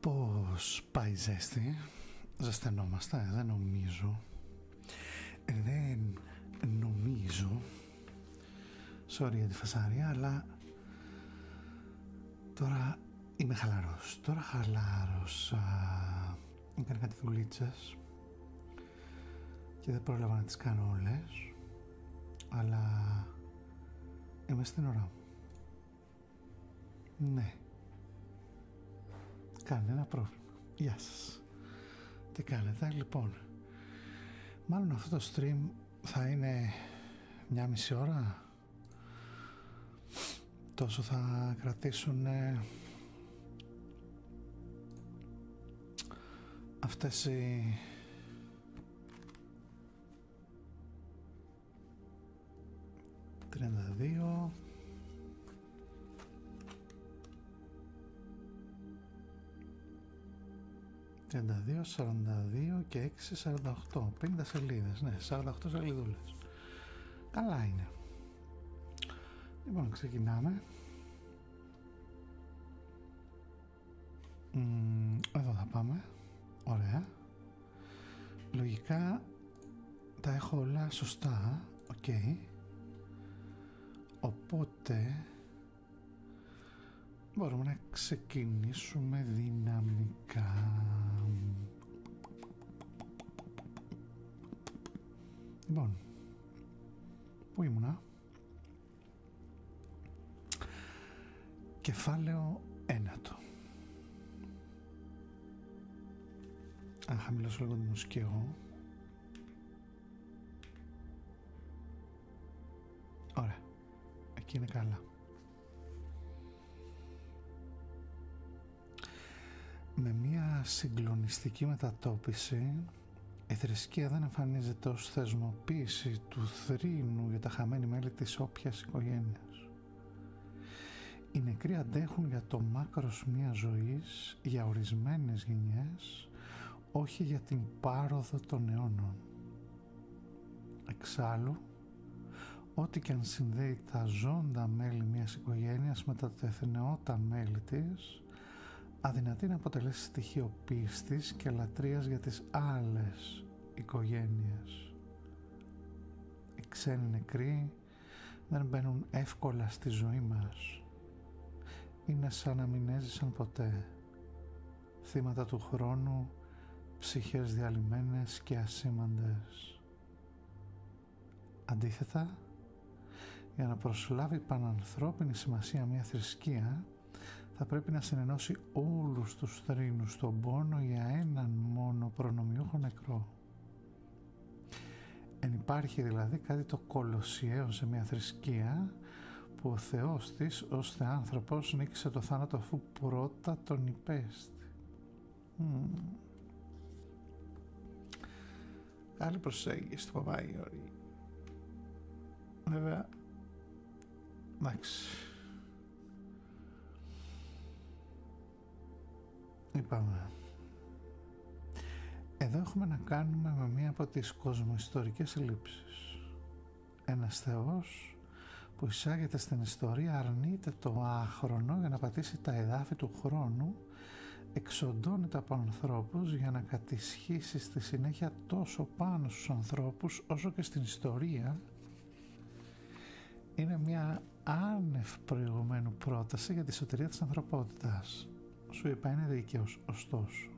Πώς πάει η ζέστη? Ζεσθενόμαστε? Δεν νομίζω. Δεν νομίζω. Sorry για τη φασαρία, αλλά τώρα είμαι χαλαρός. Τώρα χαλάρωσα. Έκανα κάτι δουλίτσες και δεν πρόλαβα να τις κάνω όλες, αλλά είμαι στην ώρα μου. Ναι. Κανένα πρόβλημα. Γεια σας. Τι κάνετε? Λοιπόν, μάλλον αυτό το stream θα είναι 1,5 ώρα. Τόσο θα κρατήσουν αυτές οι ...32... 32, 42 και 6, 48. 50 σελίδες, ναι, 48 σελίδουλες. Καλά είναι. Λοιπόν, ξεκινάμε. Εδώ θα πάμε. Ωραία. Λογικά τα έχω όλα σωστά. Οκ. Οπότε μπορούμε να ξεκινήσουμε δυναμικά. Λοιπόν, πού ήμουνα? Κεφάλαιο 1. Αν χαμηλώσω λίγο τη μουσική εγώ. Ωραία, εκεί είναι καλά. Με μια συγκλονιστική μετατόπιση, η θρησκεία δεν εμφανίζεται ως θεσμοποίηση του θρήνου για τα χαμένη μέλη της όποιας οικογένειας. Οι νεκροί αντέχουν για το μάκρος μιας ζωής, για ορισμένες γενιές, όχι για την πάροδο των αιώνων. Εξάλλου, ό,τι και αν συνδέει τα ζώντα μέλη μιας οικογένειας με τα τεθνεώτα μέλη της, αδυνατεί να αποτελέσει στοιχείο πίστης και λατρείας για τις άλλες οικογένειες. Οι ξένοι νεκροί δεν μπαίνουν εύκολα στη ζωή μας. Είναι σαν να μην έζησαν ποτέ. Θύματα του χρόνου, ψυχές διαλυμένες και ασήμαντες. Αντίθετα, για να προσλάβει πανανθρώπινη σημασία μια θρησκεία, θα πρέπει να συνενώσει όλους τους θρήνους στον πόνο για έναν μόνο προνομιούχο νεκρό. Εν υπάρχει δηλαδή κάτι το κολοσιαίο σε μια θρησκεία, που ο Θεός της ως θεάνθρωπος νίκησε το θάνατο αφού πρώτα τον υπέστη. Άλλη προσέγγιση του Παπαγιώρη. Βέβαια, εντάξει. Είπαμε. Εδώ έχουμε να κάνουμε με μία από τις κοσμοϊστορικές ελλείψεις. Ένας θεός που εισάγεται στην ιστορία αρνείται το άχρονο για να πατήσει τα εδάφη του χρόνου, εξοντώνεται από ανθρώπους για να κατησχίσει στη συνέχεια τόσο πάνω στους ανθρώπους όσο και στην ιστορία. Είναι μια άνευ προηγουμένου πρόταση για τη σωτηρία της ανθρωπότητας. Σου είπα, είναι δίκαιος, ωστόσο.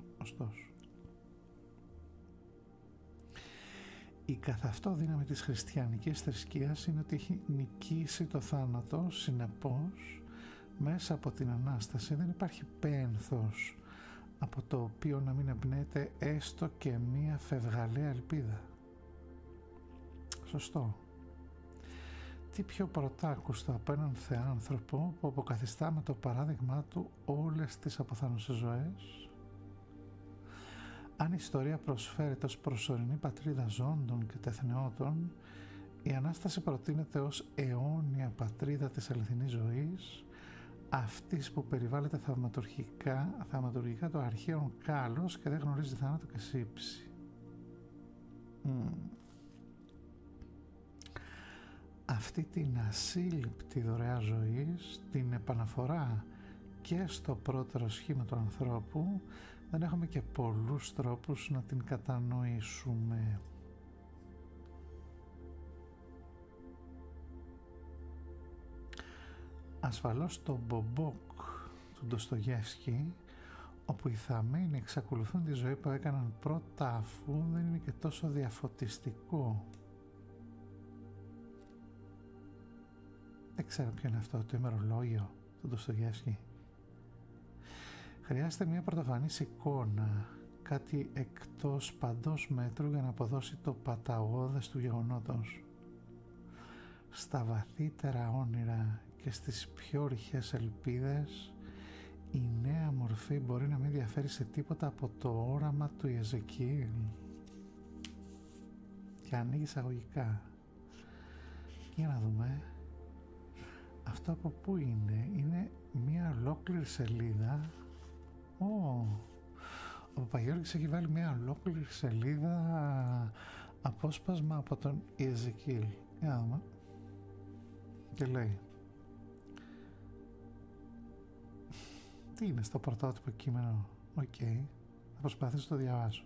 Η καθ' αυτό δύναμη της χριστιανικής θρησκείας είναι ότι έχει νικήσει το θάνατο, συνεπώς μέσα από την Ανάσταση δεν υπάρχει πένθος από το οποίο να μην εμπνέεται έστω και μία φευγαλαία ελπίδα. Σωστό. Τι πιο πρωτάκουστο από έναν θεάνθρωπο που αποκαθιστά με το παράδειγμά του όλες τις αποθάνουσες ζωές? Αν η ιστορία προσφέρεται ως προσωρινή πατρίδα ζώντων και τεθνεώτων, η Ανάσταση προτείνεται ως αιώνια πατρίδα της αληθινής ζωής, αυτής που περιβάλλεται θαυματουργικά το αρχαίον κάλος και δεν γνωρίζει θάνατο και σύψη. Αυτή την ασύλληπτη δωρεά ζωής, την επαναφορά και στο πρώτερο σχήμα του ανθρώπου δεν έχουμε και πολλούς τρόπους να την κατανοήσουμε. Ασφαλώς το Μπομπόκ του Ντοστογεύσκη, όπου οι θαμμένοι εξακολουθούν τη ζωή που έκαναν πρώτα, αφού δεν είναι και τόσο διαφωτιστικό. Δεν ξέρω ποιο είναι αυτό, το ημερολόγιο του Ντοστογεύσκη. Χρειάζεται μια πρωτοφανής εικόνα, κάτι εκτός παντός μέτρου για να αποδώσει το παταγώδες του γεγονότος. Στα βαθύτερα όνειρα και στις πιο ρηχές ελπίδες, η νέα μορφή μπορεί να μην διαφέρει σε τίποτα από το όραμα του Ιεζεκίηλ. Και ανοίγει εισαγωγικά. Για να δούμε. Αυτό από πού είναι? Είναι μια ολόκληρη σελίδα. Ο Παπαγιώργης έχει βάλει μια ολόκληρη σελίδα απόσπασμα από τον Ιεζεκίηλ. Για να δούμε. Και λέει, τι είναι στο πρωτότυπο κείμενο? Θα προσπαθήσω να το διαβάσω.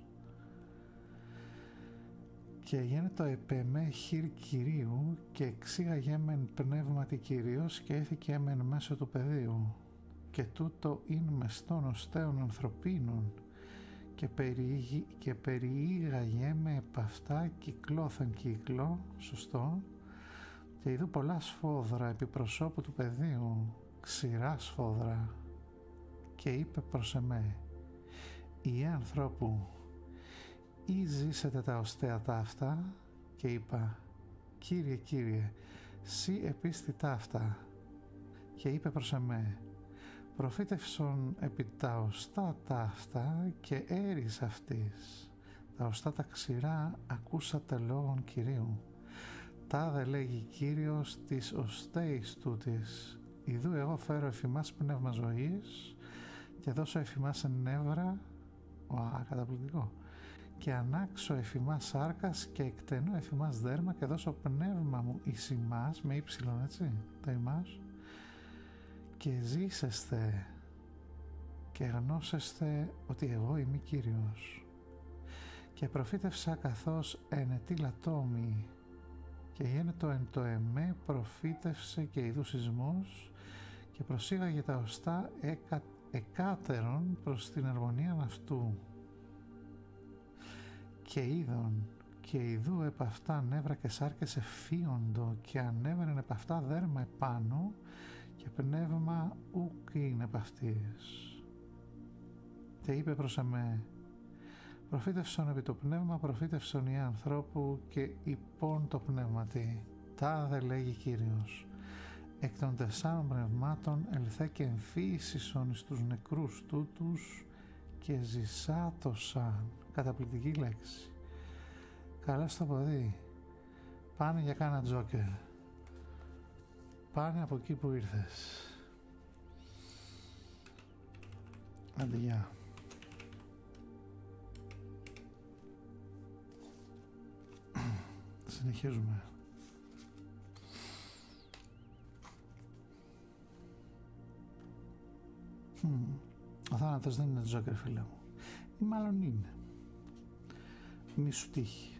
Και γίνεται επεμέ χειρ Κυρίου και εξήγαγε μεν πνεύματι Κυρίως και έθηκε μεν μέσω του πεδίου και τούτο ειν μεστών οστέων ανθρωπίνων και περιήγαγε με επ' αυτά κυκλώθεν κύκλο, σωστό, και ειδού πολλά σφόδρα επί προσώπου του πεδίου, ξηρά σφόδρα, και είπε προς εμέ, «Ιε ανθρώπου, ή ζήσετε τα οστέα ταύτα?» Και είπα, «Κύριε, Κύριε, σύ επίστη ταύτα». Και είπε προς εμέ, «Προφήτευσον επί τα οστά ταύτα και έρης αυτής. Τα οστά τα ξηρά ακούσατε λόγων Κυρίου. Τάδε λέγει Κύριος της οστέης τούτης. Ιδού εγώ φέρω εφημάς πνεύμα ζωής και δώσω εφημάς νεύρα». Καταπληκτικό. «Και ανάξω εφημάς σάρκας και εκτενώ εφημάς δέρμα και δώσω πνεύμα μου εις ημάς», με ύψιλον, έτσι, τα ημάς, «και ζήσεστε και γνώσεστε ότι εγώ είμαι Κύριος. Και προφήτευσα καθώς ενετή λατόμη και γένετο εν το εμέ προφήτευσε και ειδού σεισμός και προσήγαγε τα οστά εκάτερον προς την αρμονία αυτού. Και είδον και ειδού επ' αυτά νεύρα και σάρκες εφίοντο και ανέβαινε επ' αυτά δέρμα επάνω και πνεύμα ουκ είναι επ' αυτής. Και είπε προς εμέ, προφήτευσον επί το πνεύμα, προφήτευσον οι ανθρώπου και υπόν το πνεύματι. Τάδε λέγει Κύριος, εκ των 4 πνευμάτων ελθέ και εμφύσισον εις τους νεκρούς τούτους και ζησάτωσαν. Καταπληκτική λέξη. Καλά στο ποδί. Πάνε για κάνα τζόκερ. Πάνε από εκεί που ήρθες. Άντε γεια. Συνεχίζουμε. Ο θάνατος δεν είναι τζόκερ, φίλε μου. Ή μάλλον είναι. Μη σου τύχει.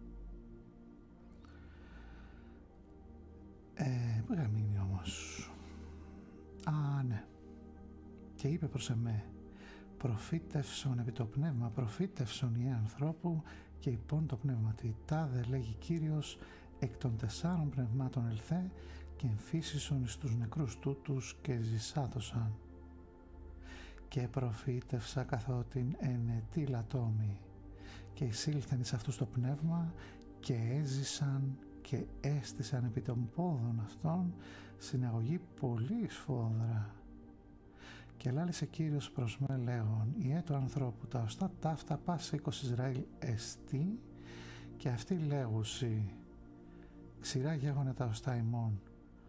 Πού είχα μείνει όμως? Ναι. Και είπε προς εμέ, προφήτευσον επί το πνεύμα, προφήτευσον οι ανθρώπου και υπόν το πνεύμα. Τι τάδε λέγει Κύριος, εκ των 4 πνευμάτων ελθέ και εμφύσισον εις τους νεκρούς τούτους και ζησάτωσαν. Και προφήτευσα καθότην ενετή λατόμη και εισήλθεν εις αυτούς το πνεύμα και έζησαν και έστησαν επί των πόδων αυτών συναγωγή πολύ σφόδρα. Και λάλησε Κύριος προς με λέγον, ιέ του ανθρώπου τα οστά ταύτα πάσα οίκος Ισραήλ εστί και αυτοί λέγουσι, ξηρά γέγονε τα οστά ημών,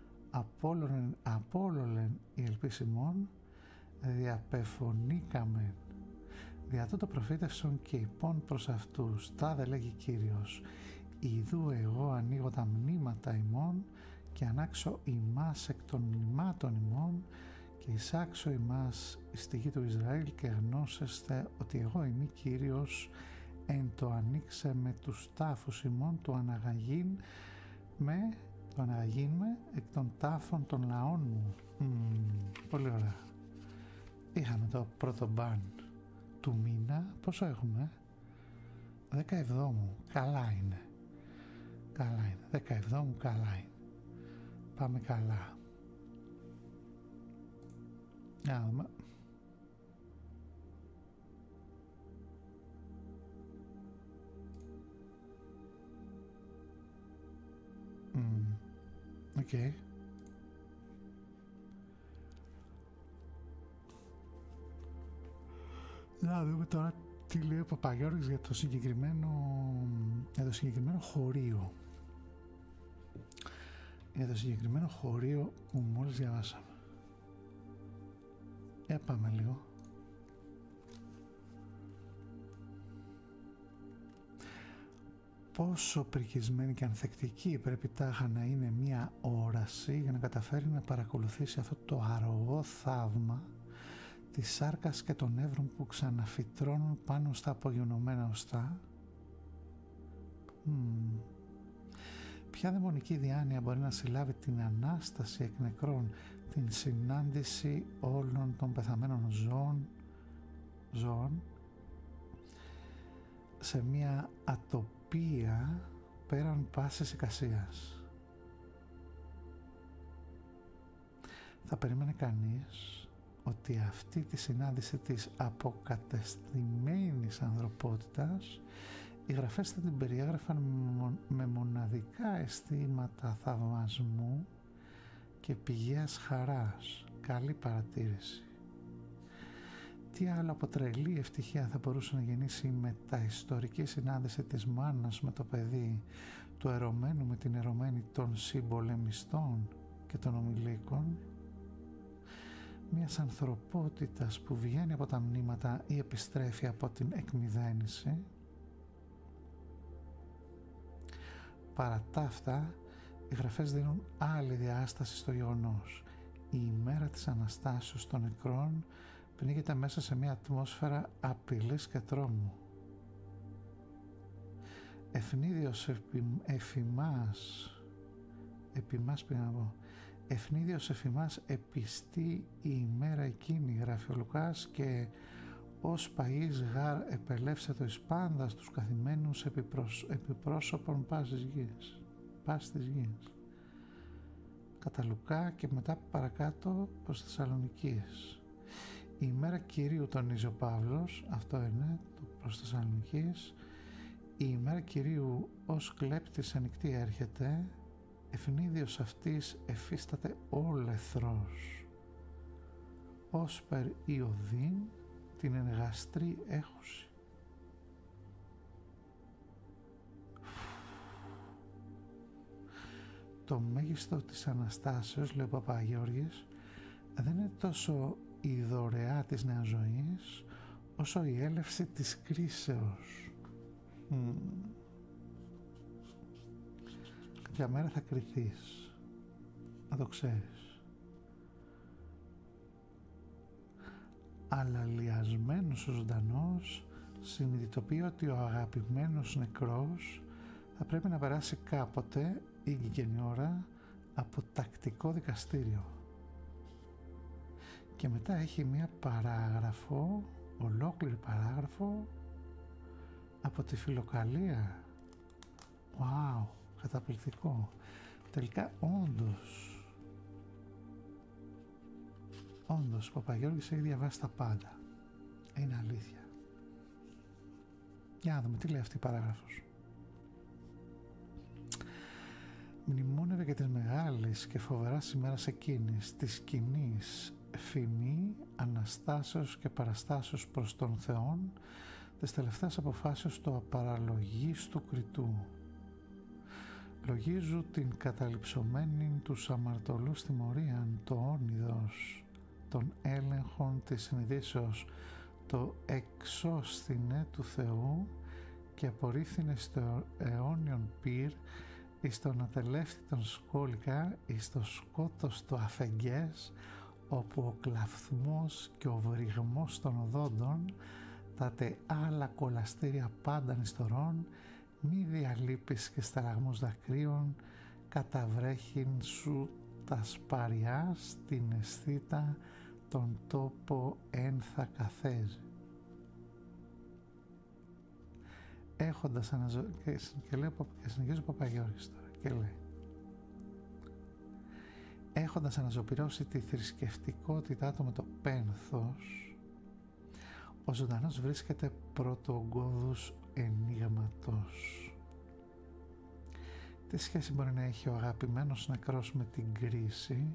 απόλολεν η ελπίς ημών, διαπεφωνήκαμεν. Δια τούτο προφήτευσον και υπόν προς αυτούς, τάδε λέγει Κύριος, ιδού εγώ ανοίγω τα μνήματα ημών και ανάξω ημάς εκ των μνημάτων ημών και και εισάξω ημάς εις τη γη του Ισραήλ και γνώσεστε ότι εγώ είμαι Κύριος εν το ανοίξε με τους τάφους ημών του αναγαγήν με εκ των τάφων των λαών μου. Πολύ ωραία. Είχαμε το πρώτο μπαν του μήνα. Πόσο έχουμε? 17 καλά είναι. Καλά είναι. 17 καλά είναι. Πάμε καλά. Να δούμε. Οκ. Να δούμε τώρα τι λέει ο Παπαγιώργης για το συγκεκριμένο χωρίο. Για το συγκεκριμένο χωρίο που μόλις διαβάσαμε. Πάμε λίγο. Πόσο πρικισμένη και ανθεκτική πρέπει τάχα να είναι μία όραση για να καταφέρει να παρακολουθήσει αυτό το αργό θαύμα της σάρκας και των νεύρων που ξαναφυτρώνουν πάνω στα απογειωνωμένα οστά. Ποια δαιμονική διάνοια μπορεί να συλλάβει την Ανάσταση εκ νεκρών, την συνάντηση όλων των πεθαμένων ζώων σε μια ατοπία πέραν πάσης εικασίας. Θα περίμενε κανείς ότι αυτή τη συνάντηση της αποκατεστημένης ανθρωπότητας οι γραφές θα την περιέγραφαν με μοναδικά αισθήματα θαυμασμού και πηγαίας χαράς. Καλή παρατήρηση. Τι άλλο από τρελή ευτυχία θα μπορούσε να γεννήσει η μεταιστορική συνάντηση της μάνας με το παιδί, του ερωμένου με την ερωμένη των συμπολεμιστών και των ομιλίκων, μιας ανθρωπότητας που βγαίνει από τα μνήματα ή επιστρέφει από την εκμυδένιση. Παρά τα αυτά, οι γραφές δίνουν άλλη διάσταση στο γεγονός. Η ημέρα της Αναστάσεως των νεκρών πνίγεται μέσα σε μια ατμόσφαιρα απειλής και τρόμου. Ευνίδιος ευνίδιος εφημάς επιστεί η ημέρα εκείνη, γράφει ο Λουκάς, και ως παΐς γάρ επελεύσετο εις πάντας τους καθημένους επιπρόσωπον πάσης της γης. Κατά Λουκά και μετά παρακάτω προς Θεσσαλονικής. Η ημέρα Κυρίου τονίζει ο Παύλος, αυτό είναι το προς Θεσσαλονικής. Η ημέρα Κυρίου ως κλέπτης ανοιχτή έρχεται, ευνίδιος αυτής εφίσταται όλεθρος. Ως περ Ιωδήν την ενγαστρή έχουση. Το μέγιστο της Αναστάσεως, λέει ο Παπαγιώργης, δεν είναι τόσο η δωρεά της νέας ζωής, όσο η έλευση της κρίσεως. Κάποια μέρα θα κριθείς, να το ξέρεις. Αλλά λιασμένος ο ζωντανός συνειδητοποιεί ότι ο αγαπημένος νεκρός θα πρέπει να περάσει κάποτε, ήγηκε ώρα, από τακτικό δικαστήριο. Και μετά έχει μία παράγραφο, ολόκληρη παράγραφο, από τη φιλοκαλία. Wow, καταπληκτικό. Τελικά όντως, ο Παπαγιώργης έχει διαβάσει τα πάντα. Είναι αλήθεια. Για να δούμε τι λέει αυτή η παράγραφος. Μνημόνευε και της μεγάλης και φοβεράς ημέρας εκείνης, της κοινής φημή, αναστάσεως και παραστάσεως προς τον Θεόν, της τελευταίας αποφάσεως του απαραλογίστου κριτού. Λογίζου την καταληψωμένη τους αμαρτωλούς τιμωρίαν, το όνειδος, των έλεγχων της συνειδήσεως, το εξώστηνε του Θεού και απορρίφθηνε στο αιώνιον πυρ, εις τον ατελεύτητον σκόλικα, εις το σκότος το αφεγγές, όπου ο κλαφθμός και ο βρυγμός των οδόντων, τάτε άλλα κολαστήρια πάντα νηστορών, μη διαλείπεις και στραγμούς δακρύων, καταβρέχειν σου τα σπαριά στην αισθήτα τον τόπο ένθα καθέζει. Έχοντας και συνεχίζει ο Παπαγιώργης τώρα και λέει: έχοντας αναζωπυρώσει τη θρησκευτικότητά του με το πένθος, ο ζωντανός βρίσκεται πρωτογκώδους ενίγματος. Τι σχέση μπορεί να έχει ο αγαπημένος νεκρός με την κρίση,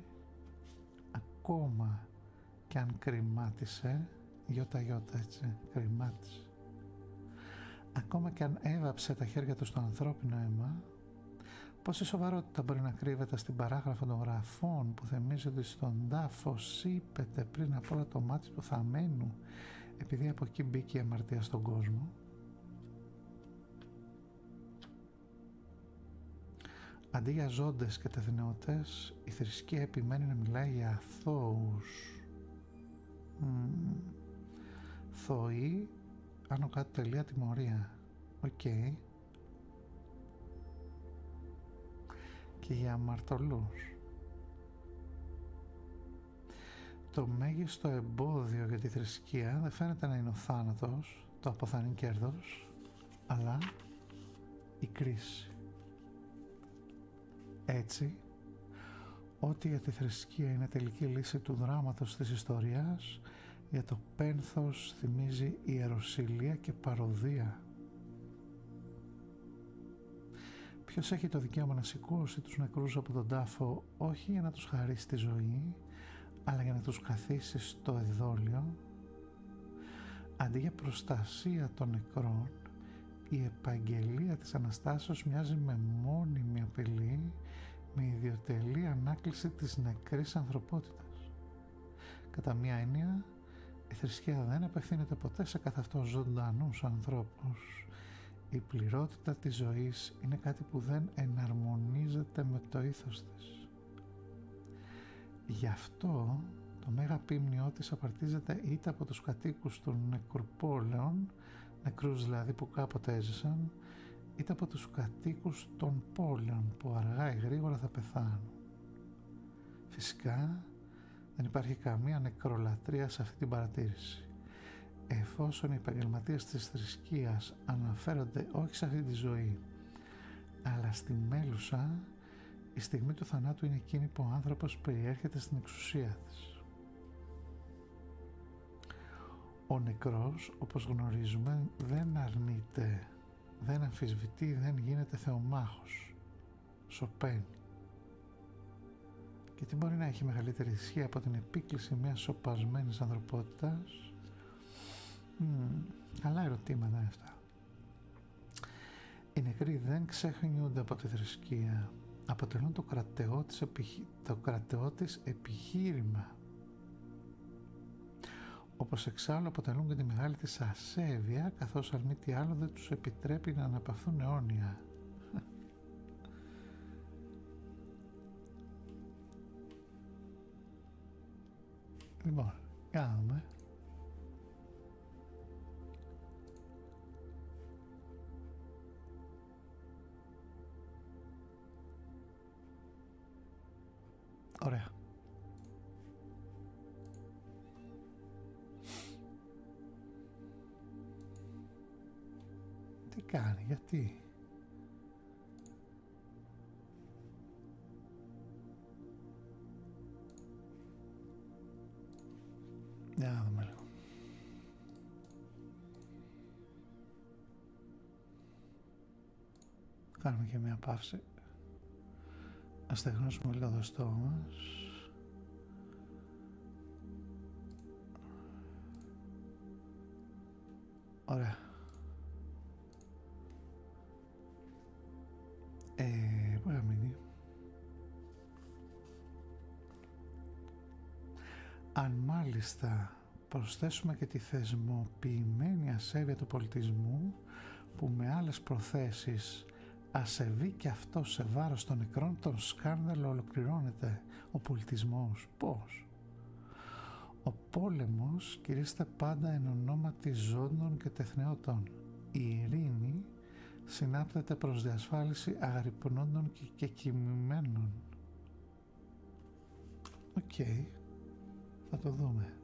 ακόμα και αν κρυμάτισε, γιώτα έτσι, κρυμάτισε, ακόμα και αν έβαψε τα χέρια του στο ανθρώπινο αίμα, πόση σοβαρότητα μπορεί να κρύβεται στην παράγραφο των γραφών που θυμίζει ότι στον τάφο σύπεται πριν από όλα το μάτι του θαμένου, επειδή από εκεί μπήκε η αμαρτία στον κόσμο. Αντί για ζώντες και τεθνεωτές, η θρησκεία επιμένει να μιλάει για αθώους. Θωοί, άνω κάτω τελεία τιμωρία. Οκ. Και για αμαρτωλούς. Το μέγιστο εμπόδιο για τη θρησκεία δεν φαίνεται να είναι ο θάνατος, το αποθανή κέρδος, αλλά η κρίση. Έτσι, ό,τι για τη θρησκεία είναι τελική λύση του δράματος της ιστορίας, για το πένθος θυμίζει ιεροσυλία και παροδία. Ποιος έχει το δικαίωμα να σηκώσει τους νεκρούς από τον τάφο, όχι για να τους χαρίσει τη ζωή, αλλά για να τους καθίσει στο εδόλιο? Αντί για προστασία των νεκρών, η επαγγελία της Αναστάσεως μοιάζει με μόνιμη απειλή, με ιδιωτελή ανάκληση της νεκρής ανθρωπότητας. Κατά μία έννοια, η θρησκεία δεν απευθύνεται ποτέ σε καθ' αυτό ζωντανούς ανθρώπους. Η πληρότητα της ζωής είναι κάτι που δεν εναρμονίζεται με το ήθος της. Γι' αυτό το μέγα πίμνιό της απαρτίζεται είτε από τους κατοίκους των νεκροπόλεων, νεκρούς δηλαδή που κάποτε έζησαν, είτε από τους κατοίκους των πόλεων που αργά ή γρήγορα θα πεθάνουν. Φυσικά δεν υπάρχει καμία νεκρολατρεία σε αυτή την παρατήρηση. Εφόσον οι επαγγελματίες της θρησκείας αναφέρονται όχι σε αυτή τη ζωή, αλλά στη μέλουσα, η στιγμή του θανάτου είναι εκείνη που ο άνθρωπος περιέρχεται στην εξουσία της. Ο νεκρός, όπως γνωρίζουμε, δεν αρνείται, δεν αμφισβητεί, δεν γίνεται θεομάχος. Σωπαίνει. Και τι μπορεί να έχει μεγαλύτερη ισχύ από την επίκληση μιας σωπασμένης ανθρωπότητας? Καλά ερωτήματα αυτά. Οι νεκροί δεν ξεχνιούνται από τη θρησκεία. Αποτελούν το κρατεό της επιχείρημα. Όπως εξάλλου αποτελούν και τη μεγάλη της ασέβεια, καθώς αν μη τι άλλο δεν τους επιτρέπει να αναπαυθούν αιώνια. Λοιπόν, για να δούμε. Ωραία. Τι κάνει, γιατί? Για να δούμε λίγο. Κάνουμε και μια παύση. Να στεγνώσουμε λίγο το στόμα μας. Ωραία. Μπορεί να μείνει. Αν μάλιστα προσθέσουμε και τη θεσμοποιημένη ασέβεια του πολιτισμού, που με άλλες προθέσεις ασεβεί και αυτό σε βάρος των νεκρών, τον σκάνδαλο ολοκληρώνεται ο πολιτισμός. Πώς? Ο πόλεμος κηρύσσεται πάντα εν ονόματι ζώντων και τεθνεώτων. Η ειρήνη συνάπτεται προς διασφάλιση αγρυπνώντων και κοιμημένων. Οκ, θα το δούμε.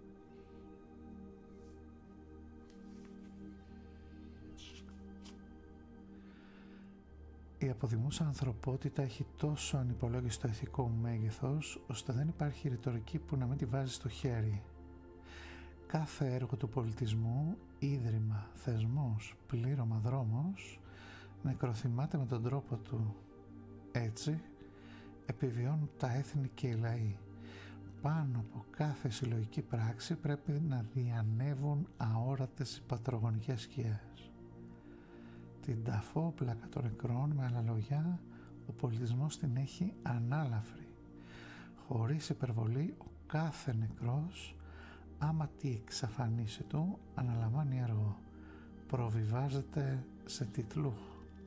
Η αποδημούσα ανθρωπότητα έχει τόσο ανυπολόγιστο ηθικό μέγεθος, ώστε δεν υπάρχει ρητορική που να μην τη βάζει στο χέρι. Κάθε έργο του πολιτισμού, ίδρυμα, θεσμός, πλήρωμα, δρόμος, νεκροθυμάται με τον τρόπο του. Έτσι, επιβιώνουν τα έθνη και οι λαοί. Πάνω από κάθε συλλογική πράξη πρέπει να διανεύουν αόρατες υπατρογονικές σκιές. Την ταφόπλακα των νεκρών, με άλλα λόγια, ο πολιτισμός την έχει ανάλαφρη. Χωρίς υπερβολή, ο κάθε νεκρός, άμα τι εξαφανίσει του, αναλαμβάνει έργο. Προβιβάζεται σε τίτλου.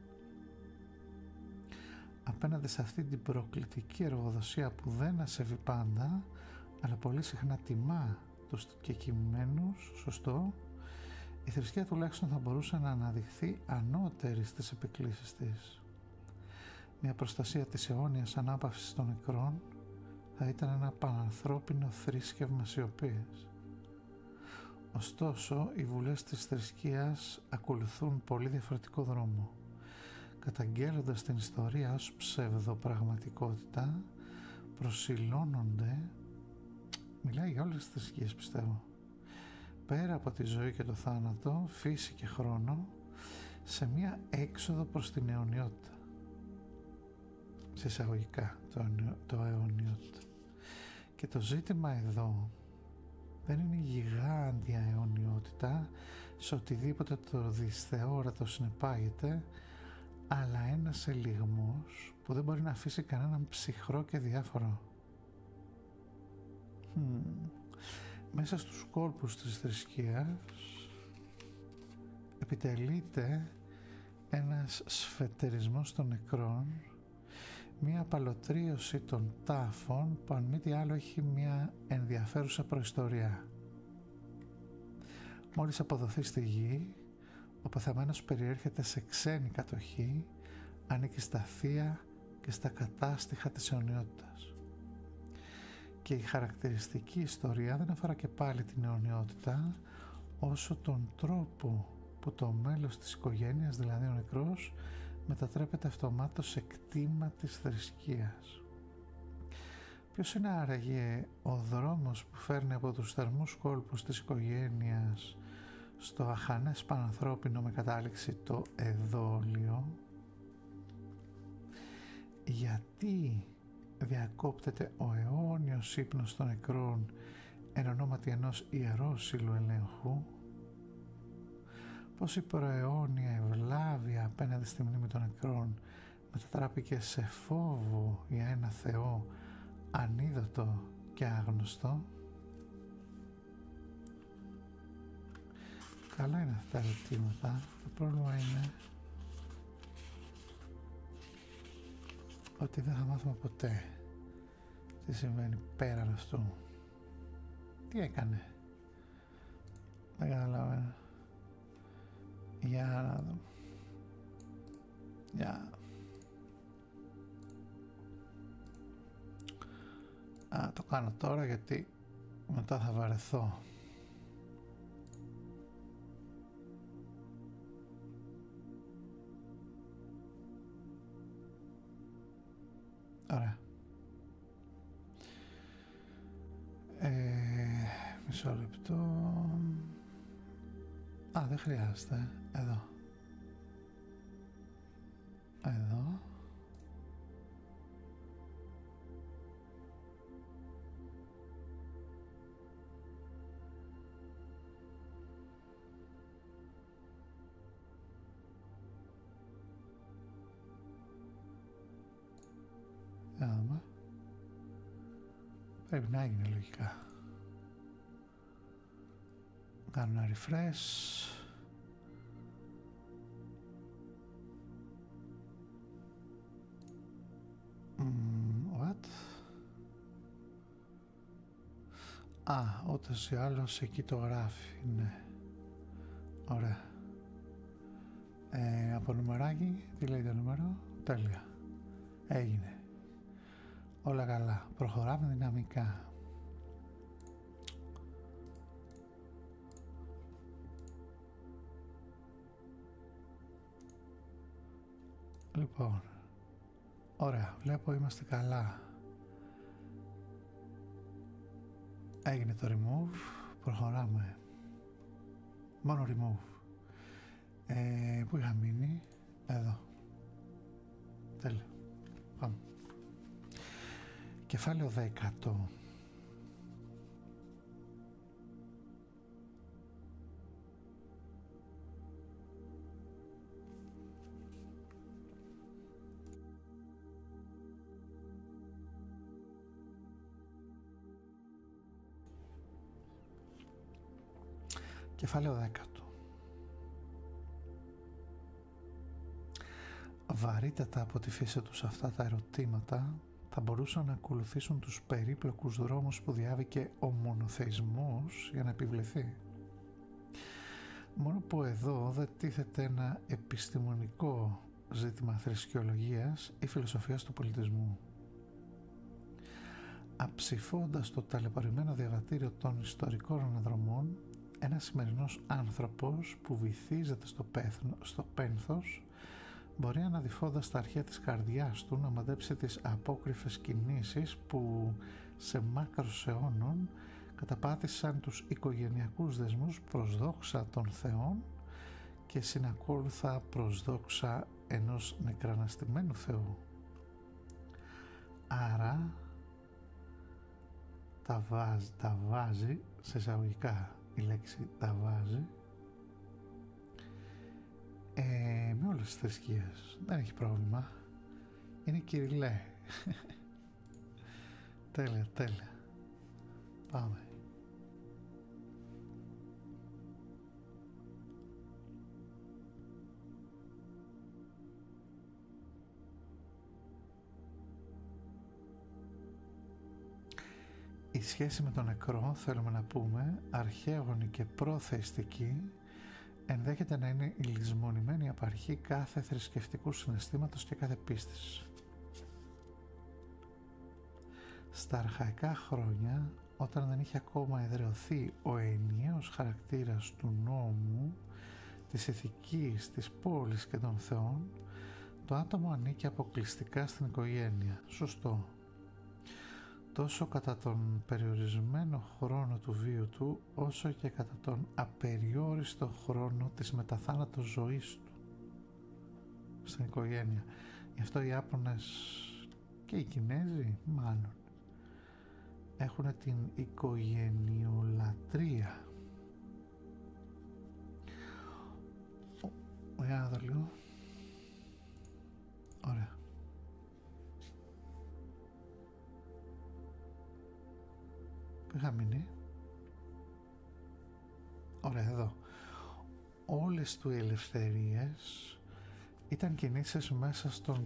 Απέναντι σε αυτή την προκλητική εργοδοσία που δεν ασέβει πάντα, αλλά πολύ συχνά τιμά τους κεκοιμημένους, σωστό, η θρησκεία τουλάχιστον θα μπορούσε να αναδειχθεί ανώτερη στις επικλήσεις της. Μια προστασία της αιώνιας ανάπαυσης των νεκρών θα ήταν ένα πανανθρώπινο θρήσκευμα σιωπής. Ωστόσο, οι βουλές της θρησκείας ακολουθούν πολύ διαφορετικό δρόμο. Καταγγέλλοντας την ιστορία ως ψευδοπραγματικότητα, προσιλώνονται, μιλάει για όλες τις θρησκείες πιστεύω, πέρα από τη ζωή και το θάνατο, φύση και χρόνο, σε μία έξοδο προς την αιωνιότητα. Σε εισαγωγικά το αιωνιότητα. Και το ζήτημα εδώ δεν είναι η γιγάντια αιωνιότητα σε οτιδήποτε το δυσθεόρατο συνεπάγεται, αλλά ένας ελιγμός που δεν μπορεί να αφήσει κανέναν ψυχρό και διάφορο. Μέσα στους κόλπους της θρησκείας επιτελείται ένας σφετερισμός των νεκρών, μία απαλωτρίωση των τάφων που αν μη τι άλλο έχει μία ενδιαφέρουσα προϊστορία. Μόλις αποδοθεί στη γη, ο πεθαμένος περιέρχεται σε ξένη κατοχή, ανήκει στα θεία και στα κατάστιχα της αιωνιότητας. Και η χαρακτηριστική ιστορία δεν αφορά και πάλι την αιωνιότητα, όσο τον τρόπο που το μέλος της οικογένειας, δηλαδή ο νεκρός, μετατρέπεται αυτομάτως σε κτήμα της θρησκείας. Ποιος είναι άραγε ο δρόμος που φέρνει από τους θερμούς κόλπους της οικογένειας στο αχανές πανανθρώπινο με κατάληξη το εδόλιο? Γιατί διακόπτεται ο αιώνιος ύπνος των νεκρών εν ονόματι ενός ιερόσυλου ελέγχου? Πως η προαιώνια ευλάβεια απέναντι στη μνήμη των νεκρών μετατράπηκε σε φόβο για ένα Θεό ανίδωτο και άγνωστο? Καλά είναι αυτά τα ερωτήματα. Το πρόβλημα είναι ότι δεν θα μάθουμε ποτέ τι συμβαίνει πέραν αυτού. Τι έκανε? Δεν καταλαβαίνω. Για να δω. Το κάνω τώρα γιατί μετά θα βαρεθώ. Ωραία. Μισό λεπτό. Δεν χρειάζεται. Εδώ. Πρέπει να έγινε λογικά. Κάνω ένα refresh. What? Α, ούτως ή άλλως εκεί το γράφει, ναι. Ωραία. Από νουμεράκι, τι λέει το νούμερο? Τέλεια. Έγινε. Όλα καλά. Προχωράμε δυναμικά. Λοιπόν, ωραία, βλέπω είμαστε καλά. Έγινε το remove, προχωράμε. Μόνο remove. Πού είχα μείνει? Εδώ. Τέλεια. Πάμε. Κεφάλαιο 10. Κεφάλαιο 10. Βαρύτατα από τη φύση τους αυτά τα ερωτήματα θα μπορούσαν να ακολουθήσουν τους περίπλοκους δρόμους που διάβηκε ο μονοθεϊσμός για να επιβληθεί. Μόνο που εδώ δεν τίθεται ένα επιστημονικό ζήτημα θρησκεολογίας ή φιλοσοφίας του πολιτισμού. Αψηφώντας το ταλαιπωρημένο διαβατήριο των ιστορικών αναδρομών, ένας σημερινός άνθρωπος που βυθίζεται στο πένθος μπορεί αναδυφώντας τα αρχαία της καρδιάς του να μαντέψει τις απόκριφες κινήσεις που σε μάκρος αιώνων καταπάτησαν τους οικογενειακούς δεσμούς προς δόξα των θεών και συνακόλουθα προς δόξα ενός νεκραναστημένου θεού. Άρα τα βάζει σε εισαγωγικά η λέξη τα βάζει με όλες τις θρησκείες. Δεν έχει πρόβλημα. Είναι Κυριλέ. Τέλεια, τέλεια. Πάμε. Η σχέση με τον νεκρό, θέλουμε να πούμε, αρχαίγονη και προθεϊστική, ενδέχεται να είναι η λησμονημένη απαρχή κάθε θρησκευτικού συναισθήματος και κάθε πίστης. Στα αρχαϊκά χρόνια, όταν δεν είχε ακόμα εδραιωθεί ο ενιαίος χαρακτήρας του νόμου, της ηθικής, της πόλης και των θεών, το άτομο ανήκει αποκλειστικά στην οικογένεια. Σωστό. Τόσο κατά τον περιορισμένο χρόνο του βίου του, όσο και κατά τον απεριόριστο χρόνο της μεταθάνατος ζωής του στην οικογένεια. Γι' αυτό οι Ιάπωνες και οι Κινέζοι μάλλον έχουν την οικογενειολατρεία. Για να δω λίγο. Ωραία. Πού είχα μείνει? Ωραία, εδώ. Όλες του οι ελευθερίες ήταν κινήσεις μέσα στον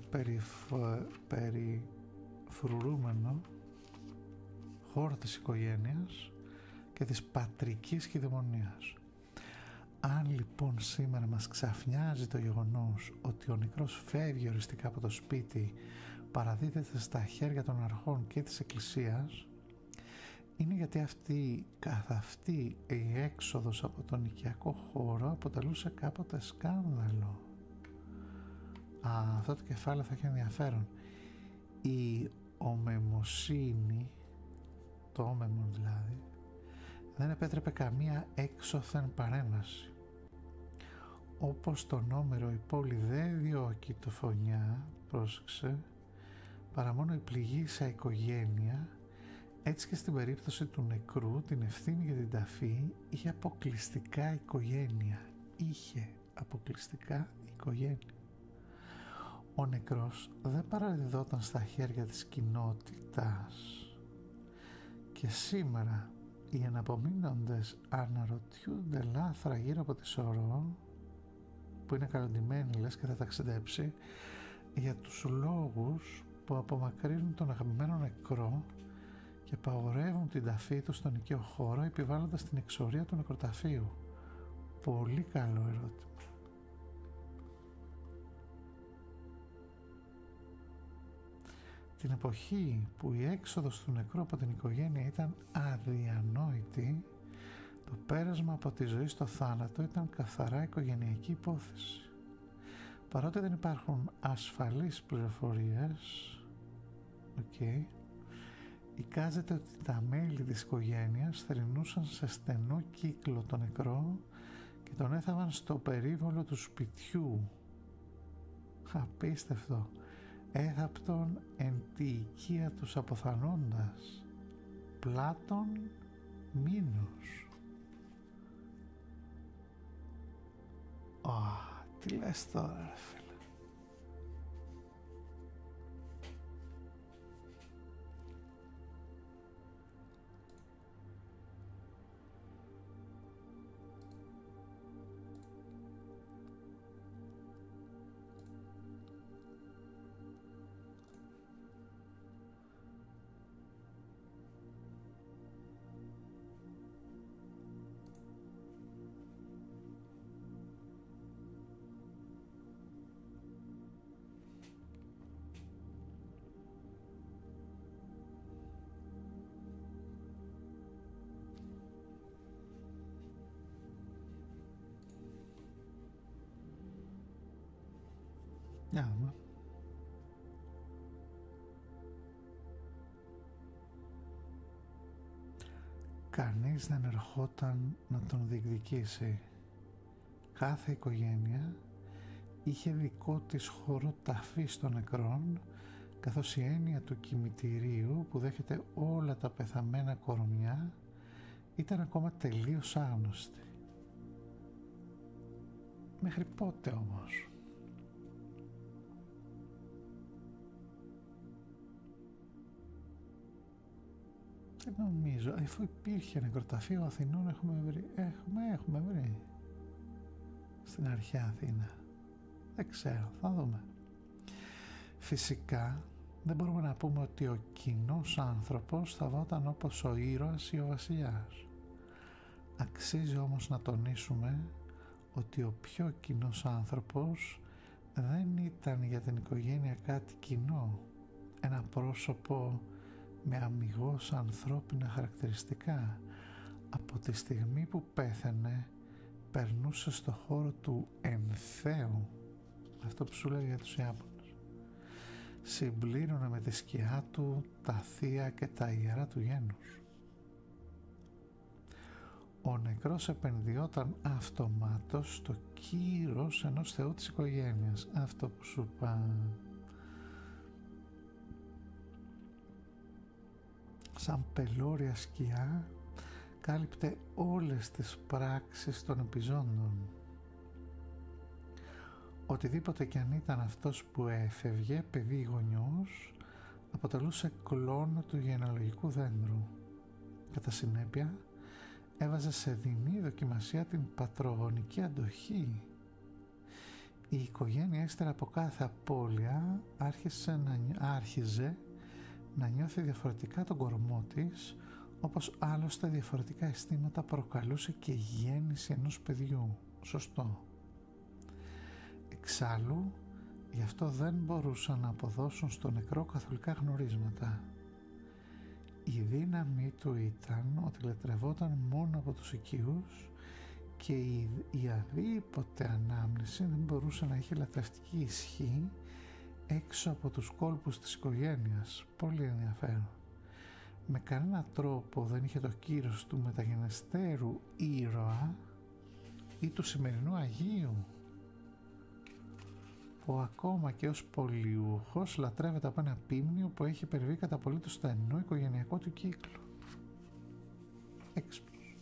περιφρουρούμενο χώρο της οικογένειας και της πατρικής κυδαιμονίας. Αν λοιπόν σήμερα μας ξαφνιάζει το γεγονός ότι ο νεκρός φεύγει οριστικά από το σπίτι, παραδίδεται στα χέρια των αρχών και της Εκκλησίας, είναι γιατί καθ' αυτή η έξοδος από τον οικιακό χώρο αποτελούσε κάποτε σκάνδαλο. Αυτό το κεφάλαιο θα έχει ενδιαφέρον. Η ομαιμοσύνη, το όμαιμον δηλαδή, δεν επέτρεπε καμία έξωθεν παρέμβαση. Όπως τον Όμηρο η πόλη δεν διώκει το φωνιά, πρόσεξε, παρά μόνο η πληγήσα οικογένεια, έτσι και στην περίπτωση του νεκρού την ευθύνη για την ταφή είχε αποκλειστικά οικογένεια. Ο νεκρός δεν παραδιδόταν στα χέρια της κοινότητας. Και σήμερα οι αναπομείνοντες αναρωτιούνται λάθρα γύρω από τη σωρό, που είναι καλοντημένη λες και θα ταξιδέψει, για τους λόγους που απομακρύνουν τον αγαπημένο νεκρό και απαγορεύουν την ταφή του στον οικείο χώρο επιβάλλοντας την εξορία του νεκροταφείου. Πολύ καλό ερώτημα. Την εποχή που η έξοδος του νεκρού από την οικογένεια ήταν αδιανόητη, το πέρασμα από τη ζωή στο θάνατο ήταν καθαρά οικογενειακή υπόθεση. Παρότι δεν υπάρχουν ασφαλείς πληροφορίες, εικάζεται ότι τα μέλη της οικογένειας θρηνούσαν σε στενό κύκλο τον νεκρό και τον έθαβαν στο περίβολο του σπιτιού. Απίστευτο. Έθαπτον εν τη οικία τους αποθανώντας. Πλάτων Μήνος. Τι λες τώρα, ρε φίλε. Για δούμε. Κανείς δεν ερχόταν να τον διεκδικήσει. Κάθε οικογένεια είχε δικό της χώρο ταφής των νεκρών, καθώς η έννοια του κημητηρίου που δέχεται όλα τα πεθαμένα κορμιά ήταν ακόμα τελείως άγνωστη. Μέχρι πότε όμως? Δεν νομίζω, αφού υπήρχε νεκροταφείο Αθηνών έχουμε βρει, έχουμε βρει στην αρχαία Αθήνα. Δεν ξέρω, θα δούμε. Φυσικά δεν μπορούμε να πούμε ότι ο κοινός άνθρωπος θα βόταν όπως ο ήρωας ή ο βασιλιάς. Αξίζει όμως να τονίσουμε ότι ο πιο κοινός άνθρωπος δεν ήταν για την οικογένεια κάτι κοινό, ένα πρόσωπο με αμιγώς ανθρώπινα χαρακτηριστικά. Από τη στιγμή που πέθαινε περνούσε στο χώρο του ενθέου, αυτό που σου λέει για τους Ιάπωνες. Συμπλήρωνε με τη σκιά του τα θεία και τα ιερά του γένους. Ο νεκρός επενδυόταν αυτομάτως στο κύρος ενός θεού της οικογένειας, αυτό που σου είπα. Σαν πελώρια σκιά κάλυπτε όλες τις πράξεις των επιζώντων. Οτιδήποτε κι αν ήταν αυτός που έφευγε παιδί ή γονιός αποτελούσε κλόνο του γενεαλογικού δέντρου. Κατά συνέπεια έβαζε σε δεινή δοκιμασία την πατρογονική αντοχή. Η οικογένεια ύστερα από κάθε απώλεια άρχιζε να νιώθει διαφορετικά τον κορμό της, όπως άλλωστε διαφορετικά αισθήματα προκαλούσε και η γέννηση ενός παιδιού. Σωστό. Εξάλλου, γι' αυτό δεν μπορούσαν να αποδώσουν στο νεκρό καθολικά γνωρίσματα. Η δύναμή του ήταν ότι λατρευόταν μόνο από τους οικείους και η αδίποτε ανάμνηση δεν μπορούσε να έχει λατρευτική ισχύ έξω από τους κόλπους της οικογένειας. Πολύ ενδιαφέρον. Με κανένα τρόπο δεν είχε το κύρος του μεταγενεστέρου ήρωα ή του σημερινού Αγίου, που ακόμα και ως πολιούχος λατρεύεται από ένα πίμνιο που έχει υπερβεί κατά πολύ το στενό οικογενειακό του κύκλο. Έξυπνος.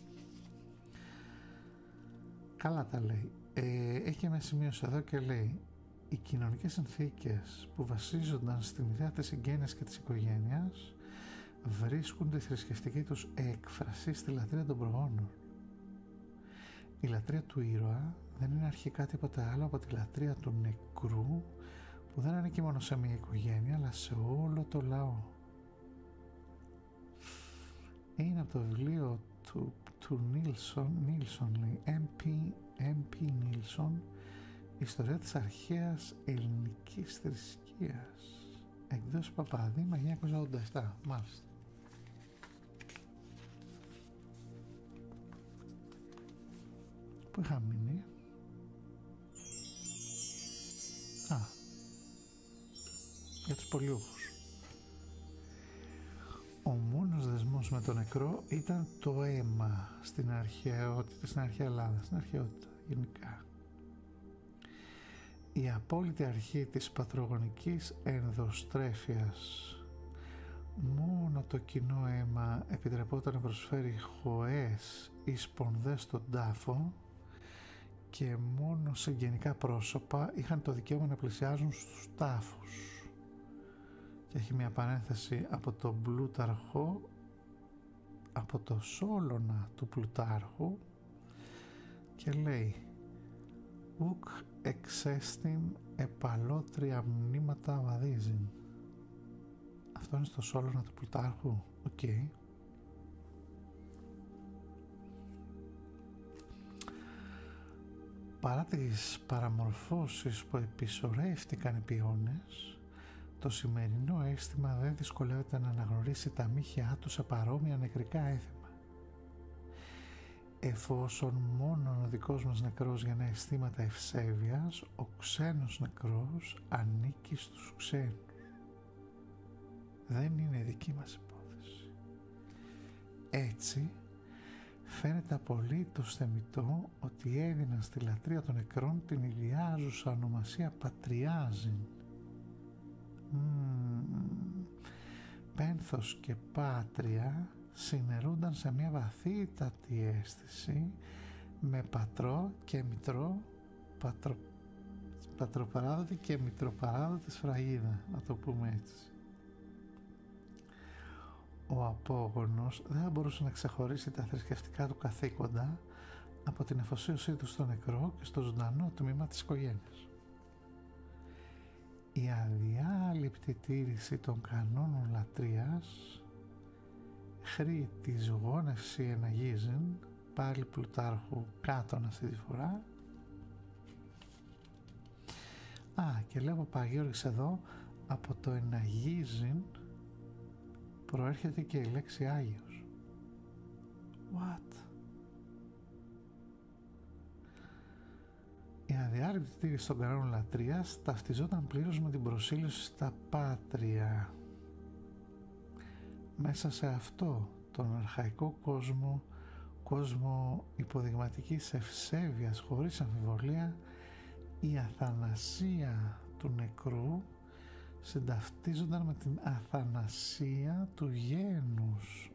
Καλά τα λέει. Έχει και μια σημείωση εδώ και λέει: οι κοινωνικές συνθήκες που βασίζονταν στην ιδέα της συγγένειας και της οικογένειας βρίσκουν τη θρησκευτική τους έκφραση στη λατρεία των προγόνων. Η λατρεία του ήρωα δεν είναι αρχικά τίποτα άλλο από τη λατρεία του νεκρού, που δεν ανήκει μόνο σε μια οικογένεια αλλά σε όλο το λαό. είναι από το βιβλίο του Νίλσον, λέει, MP Νίλσον, Ιστορία της αρχαίας ελληνικής θρησκείας, εκδόσεις Παπαδήμα 1987, μάλιστα. Πού είχα μείνει? Για τους πολιούχους. Ο μόνος δεσμός με τον νεκρό ήταν το αίμα στην αρχαιότητα, στην αρχαία Ελλάδα, στην αρχαιότητα γενικά. Η απόλυτη αρχή της πατρογονικής ενδοστρέφειας. Μόνο το κοινό αίμα επιτρεπόταν να προσφέρει χοές ή σπονδές στον τάφο και μόνο συγγενικά πρόσωπα είχαν το δικαίωμα να πλησιάζουν στους τάφους. Και έχει μια παρένθεση από τον Πλούταρχο, από το Σόλωνα του Πλουτάρχου, και λέει «Ουκ εξέστην επαλότρια μνήματα βαδίζειν». Αυτό είναι στο Σόλωνα του Πλουτάρχου. Οκ. Παρά τις παραμορφώσεις που επισορεύτηκαν επί αιώνες, το σημερινό αίσθημα δεν δυσκολεύεται να αναγνωρίσει τα μύχια του σε παρόμοια νεκρικά έθιμα. Εφόσον μόνον ο δικός μας νεκρός γεννά αισθήματα ευσέβειας, ο ξένος νεκρός ανήκει στους ξένους. Δεν είναι δική μας υπόθεση. Έτσι, φαίνεται απολύτως θεμιτό ότι έδιναν στη λατρεία των νεκρών την ιδιάζουσα ονομασία πατριάζιν. Πένθος και πάτρια συνερούνταν σε μια βαθύτατη αίσθηση με πατρό και μητρό, πατροπαράδοτη και μητροπαράδοτη σφραγίδα, να το πούμε έτσι. Ο απόγονος δεν θα μπορούσε να ξεχωρίσει τα θρησκευτικά του καθήκοντα από την αφοσίωσή του στο νεκρό και στο ζωντανό τμήμα της οικογένειας. Η αδιάλειπτη τήρηση των κανόνων λατρείας, χρή της γόνευση εναγίζειν, πάλι Πλουτάρχου κάτωνα αυτή τη φορά. Και λέω Παπαγιώργης εδώ, από το εναγίζειν προέρχεται και η λέξη Άγιος. What? Η αδιάλειπτη τήρηση των κανόνων λατρείας ταυτιζόταν πλήρως με την προσήλωση στα πάτρια. Μέσα σε αυτό τον αρχαϊκό κόσμο υποδειγματικής ευσέβειας, χωρίς αμφιβολία, η αθανασία του νεκρού συνταυτίζονταν με την αθανασία του γένους.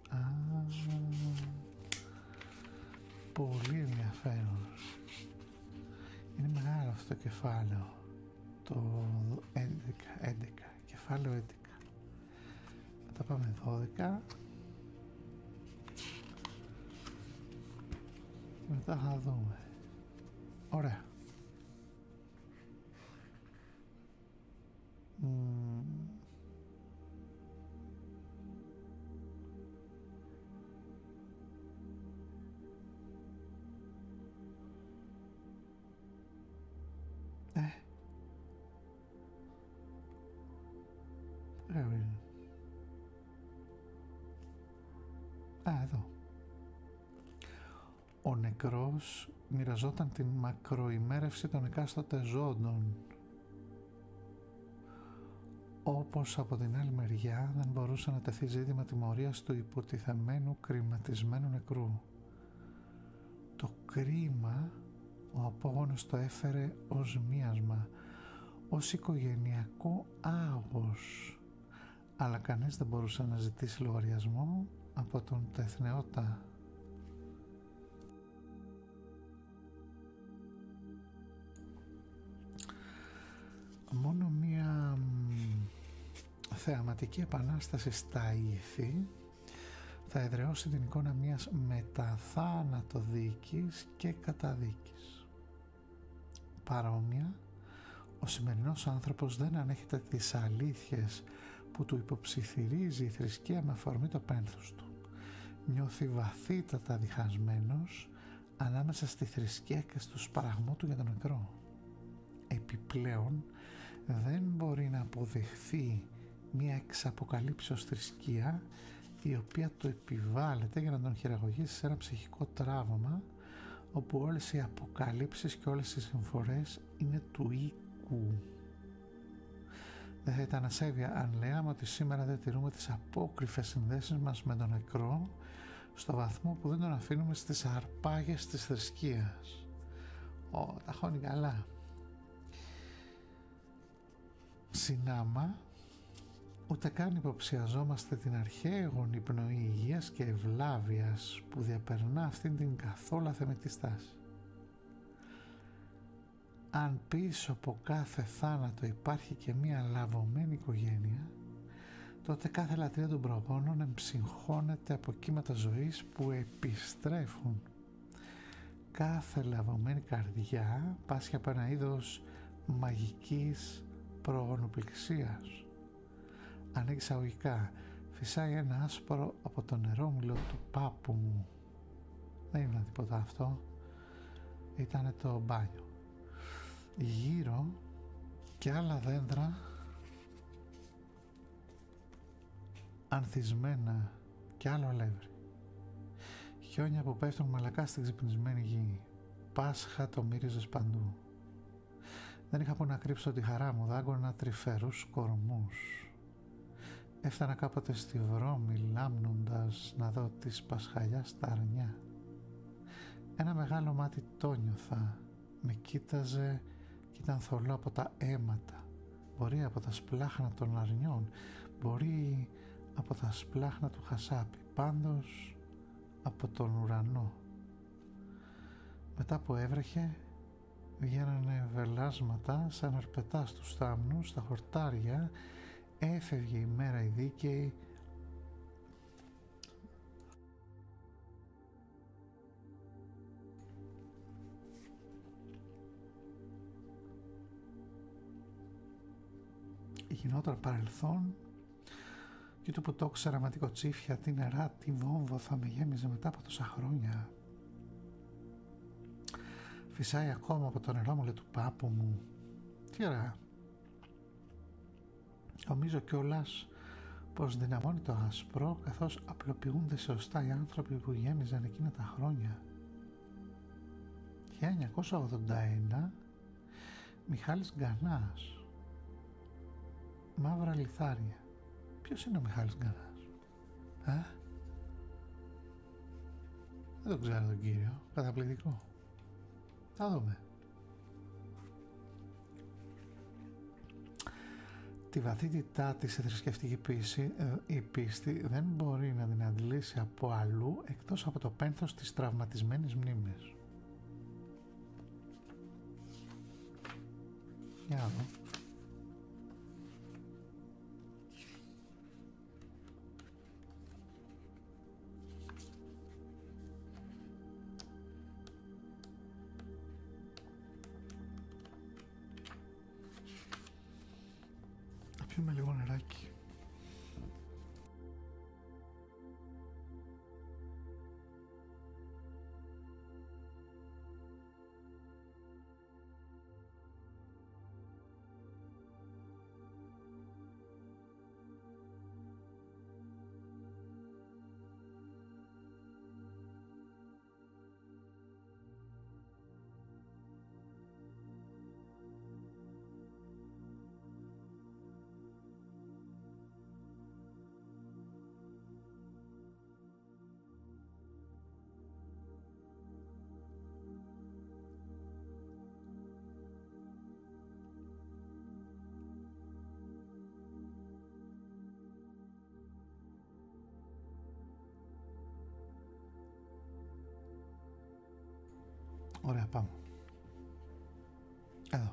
Πολύ ενδιαφέρον. Είναι μεγάλο αυτό το κεφάλαιο, το 11, κεφάλαιο 11. Μετά πάμε 12 και μετά θα δούμε. Ωραία. Εδώ. Ο νεκρός μοιραζόταν την μακροημέρευση των εκάστοτε ζώντων. Όπως από την άλλη μεριά δεν μπορούσε να τεθεί ζήτημα τιμωρίας του υποτιθεμένου κριματισμένου νεκρού. Το κρίμα ο απόγονος το έφερε ως μίασμα, ως οικογενειακό άγος, αλλά κανείς δεν μπορούσε να ζητήσει λογαριασμό από τον τεθνεώτα. Μόνο μία θεαματική επανάσταση στα ήθη θα εδραιώσει την εικόνα μιας μεταθάνατο δίκης και καταδίκης. Παρόμοια, ο σημερινός άνθρωπος δεν ανέχεται τις αλήθειες που του υποψιθυρίζει η θρησκεία με αφορμή το πένθος του. νιώθει βαθύτατα διχασμένος ανάμεσα στη θρησκεία και στο σπαραγμό του για τον νεκρό. Επιπλέον δεν μπορεί να αποδεχθεί μια εξαποκαλύψεως θρησκεία η οποία το επιβάλλεται για να τον χειραγωγήσει σε ένα ψυχικό τραύμα όπου όλες οι αποκαλύψεις και όλες οι συμφορές είναι του οίκου. Δεν θα ήταν ασέβεια αν λέγαμε ότι σήμερα δεν τηρούμε τις απόκρυφες συνδέσεις μας με τον νεκρό στο βαθμό που δεν τον αφήνουμε στις αρπάγες της θρησκείας. Τα χώνει καλά. Συνάμα, ούτε καν υποψιαζόμαστε την αρχαίγονη πνοή υγείας και ευλάβειας που διαπερνά αυτήν την καθόλου αθεμητή στάση. Αν πίσω από κάθε θάνατο υπάρχει και μία λαβωμένη οικογένεια, τότε κάθε λατρεία των προγόνων εμψυχώνεται από κύματα ζωής που επιστρέφουν. Κάθε λαβωμένη καρδιά πάσχει από ένα είδος μαγικής προγονοπληξίας. Ανοίγει εισαγωγικά, φυσάει ένα άσπρο από το νερόμυλο του πάπου μου. Δεν είναι τίποτα αυτό, ήταν το μπάνιο. Γύρω και άλλα δέντρα ανθισμένα και άλλο αλεύρι. Χιόνια που πέφτουν μαλακά στην ξυπνισμένη γη. Πάσχα το μύριζες παντού. Δεν είχα που να κρύψω τη χαρά μου, δάγκωνα τρυφερούς κορμούς. Έφτανα κάποτε στη βρώμη λάμνοντας να δω της Πασχαλιάς τα αρνιά. Ένα μεγάλο μάτι το νιώθα, με κοίταζε και ήταν θολό από τα αίματα. Μπορεί από τα σπλάχνα των αρνιών, μπορεί από τα σπλάχνα του χασάπι, πάντως από τον ουρανό. Μετά που έβρεχε, βγαίνανε βελάσματα σαν αρπετά στους θάμνους, στα χορτάρια, έφευγε η μέρα η δίκαιη. Γινόταν παρελθόν και του που το ξέρα με την κοτσίφια, τι νερά, τι βόμβο θα με γέμιζε μετά από τόσα χρόνια. Φυσάει ακόμα από το νερό μου, λέει, του πάπου μου. Τι ωραία. Νομίζω κιόλας πως δυναμώνει το άσπρο καθώς απλοποιούνται σωστά οι άνθρωποι που γέμιζαν εκείνα τα χρόνια. 1981, Μιχάλης Γκανάς. Μαύρα λιθάρια. Ποιος είναι ο Μιχάλης Γκανάς? Δεν τον ξέρω τον κύριο. Καταπληκτικό. Θα δούμε. Τη βαθύτητά της η θρησκευτική η πίστη δεν μπορεί να την αντλήσει από αλλού εκτός από το πένθος της τραυματισμένης μνήμης. Για να δω. Πιούμε λίγο νεράκι. Ωραία, πάμε. Εδώ.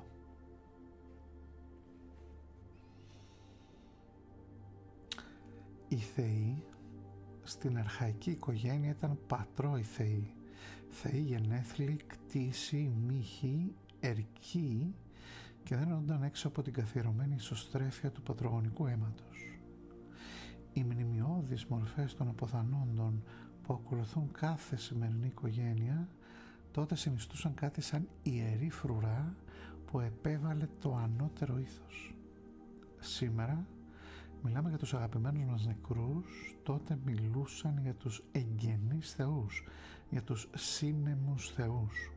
Οι θεοί στην αρχαϊκή οικογένεια ήταν πατρόοι θεοί. Θεοί γενέθλοι, κτήσοι, μύχοι, ερκοί και δεν όνταν έξω από την καθιερωμένη ισοστρέφεια του πατρογονικού αίματος. Οι μνημειώδεις μορφές των αποθανόντων που ακολουθούν κάθε σημερινή οικογένεια, τότε συνιστούσαν κάτι σαν ιερή φρουρά που επέβαλε το ανώτερο ήθος. Σήμερα μιλάμε για τους αγαπημένους μας νεκρούς, τότε μιλούσαν για τους εγγενείς θεούς, για τους σύννεμους θεούς.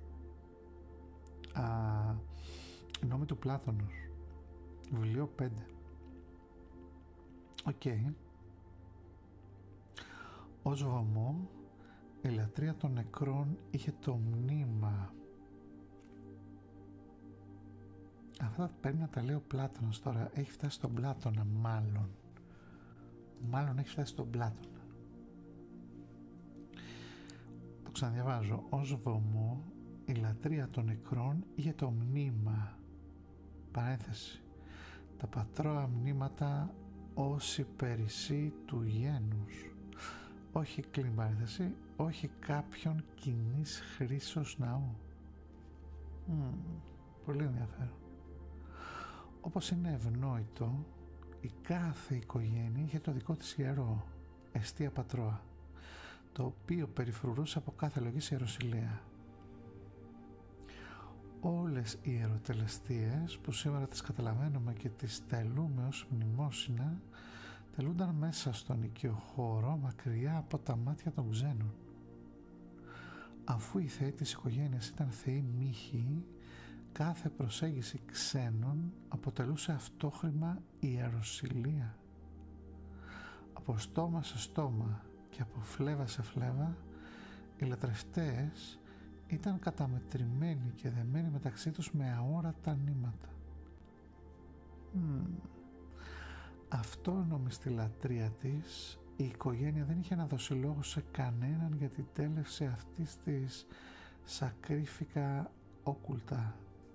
Νόμοι του Πλάτωνος, βιβλίο 5. Οκ. Ως βωμό, η λατρεία των νεκρών είχε το μνήμα. Αυτά πρέπει να τα λέει ο Πλάτωνας τώρα. Έχει φτάσει στον Πλάτωνα μάλλον. Μάλλον έχει φτάσει στον Πλάτωνα. Το ξαναδιαβάζω. Ως βωμό, η λατρεία των νεκρών είχε το μνήμα. Παρένθεση. Τα πατρώα μνήματα ως υπηρεσία του γένους. Όχι κλείνει παρένθεση. Όχι κάποιον κοινής χρήσεως ναού. Πολύ ενδιαφέρον. Όπως είναι ευνόητο, η κάθε οικογένεια είχε το δικό της ιερό, εστία πατρώα, το οποίο περιφρουρούσε από κάθε λογής ιεροσυλία. Όλες οι ιεροτελεστίες που σήμερα τις καταλαβαίνουμε και τις τελούμε ως μνημόσυνα, τελούνταν μέσα στον οικείο χώρο, μακριά από τα μάτια των ξένων. Αφού οι θεοί της οικογένειας ήταν θεοί μύχοι, κάθε προσέγγιση ξένων αποτελούσε αυτόχρημα ιεροσυλία. Από στόμα σε στόμα και από φλέβα σε φλέβα, οι λατρευτές ήταν καταμετρημένοι και δεμένοι μεταξύ τους με αόρατα νήματα. Αυτόνομη στη λατρεία της, η οικογένεια δεν είχε να δώσει λόγο σε κανέναν για την τέλευση αυτής της σακρίφικα οκούλτα.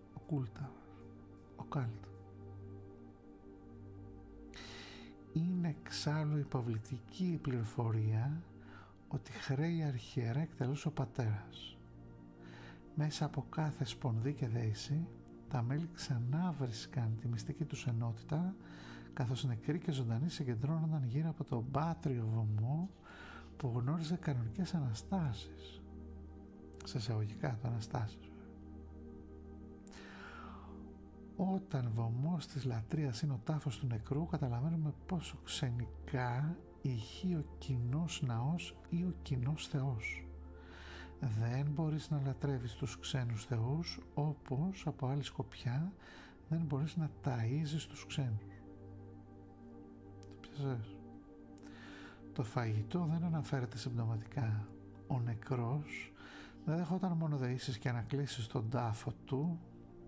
Είναι εξάλλου υποβλητική η πληροφορία ότι χρέη αρχιερά εκτελούσε ο πατέρας. Μέσα από κάθε σπονδί και δέηση, τα μέλη ξανά βρίσκαν τη μυστική τους ενότητα, καθώς νεκροί και ζωντανοί συγκεντρώνονταν γύρω από τον πάτριο βωμό που γνώριζε κανονικές αναστάσεις. Σε εισαγωγικά το αναστάσεις. Όταν βωμός της λατρείας είναι ο τάφος του νεκρού, καταλαβαίνουμε πόσο ξενικά ηχεί ο κοινός ναός ή ο κοινός θεός. Δεν μπορείς να λατρεύεις τους ξένους θεούς, όπως από άλλη σκοπιά δεν μπορείς να ταΐζεις τους ξένους. Το πιάσες. Το φαγητό δεν αναφέρεται συμπτωματικά. Ο νεκρός δεν δεχόταν μόνο δεήσεις και ανακλήσεις στον τάφο του.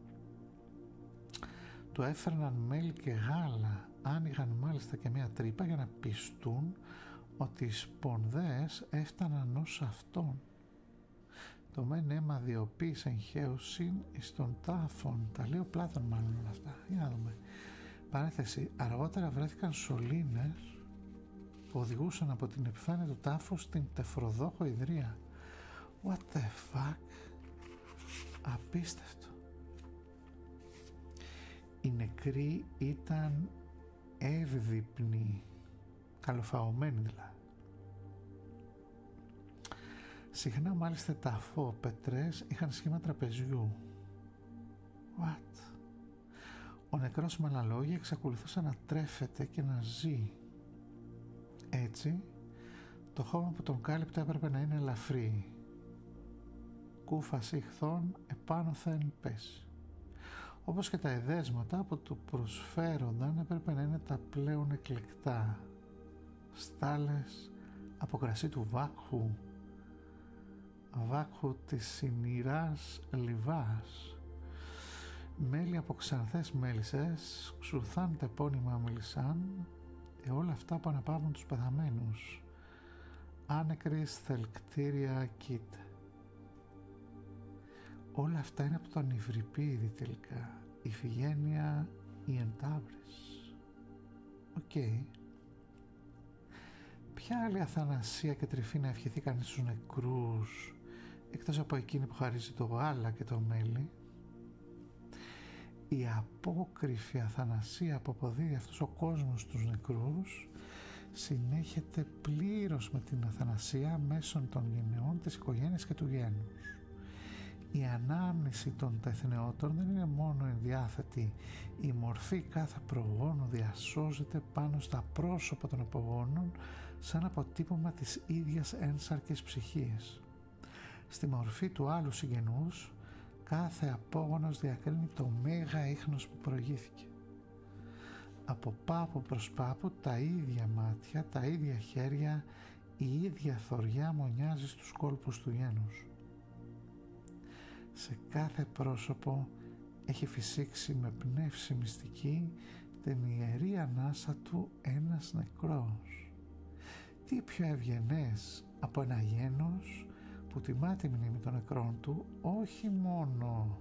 Του έφερναν μέλι και γάλα, άνοιγαν μάλιστα και μια τρύπα για να πιστούν ότι οι σπονδές έφταναν ως αυτόν. Το μεν αίμα διοποίης εγχαίωσιν εις των τάφων. Τα λέει ο Πλάτων μάλλον όλα αυτά. Για να δούμε. Παρένθεση. Αργότερα βρέθηκαν σωλήνες που οδηγούσαν από την επιφάνεια του τάφου στην τεφροδόχο ιδρία. What the fuck. Απίστευτο. Οι νεκροί ήταν εύδειπνοι, καλοφαωμένοι δηλαδή. Συχνά μάλιστα τα αφόπετρες είχαν σχήμα τραπεζιού. What? Ο νεκρός με άλλα λόγια εξακολουθούσε να τρέφεται και να ζει. Έτσι, το χώμα που τον κάλυπτε έπρεπε να είναι ελαφρύ. Κούφας ηχθών επάνωθεν πέσει. Όπως και τα εδέσματα που του προσφέρονταν έπρεπε να είναι τα πλέον εκλεκτά. Στάλες από κρασί του βάκχου της συνηράς λιβάς, μέλι από ξανθές μέλισσες, ξουρθάν τεπώνυμα μελισσάν, όλα αυτά που αναπαύουν τους πεθαμένους. Άνεκρης θελκτήρια κοίτε. Όλα αυτά είναι από τον Ιβρυπίδη τελικά. Ιφηγένεια η Εντάβρης. Οκ. Ποια άλλη αθανασία και τρυφή να ευχηθεί κανείς στους νεκρούς, εκτός από εκείνη που χαρίζει το γάλα και το μέλι? Η απόκριφη αθανασία που αποδίδει αυτός ο κόσμος στους νεκρούς συνέχεται πλήρως με την αθανασία μέσω των γενεών της οικογένειας και του γένους. Η ανάμνηση των τεθνεώτων δεν είναι μόνο ενδιάθετη, η μορφή κάθε προγόνου διασώζεται πάνω στα πρόσωπα των απογόνων σαν αποτύπωμα της ίδιας ένσαρκης ψυχής. Στη μορφή του άλλου συγγενούς, κάθε απόγονος διακρίνει το μέγα ίχνος που προηγήθηκε. Από πάπου προς πάπου τα ίδια μάτια, τα ίδια χέρια, η ίδια θωριά μονιάζει στους κόλπους του γένους. Σε κάθε πρόσωπο έχει φυσήξει με πνεύση μυστική την ιερή ανάσα του ένας νεκρός. Τι πιο ευγενές από ένα γένος που τιμά τη μνήμη των νεκρών του, όχι μόνο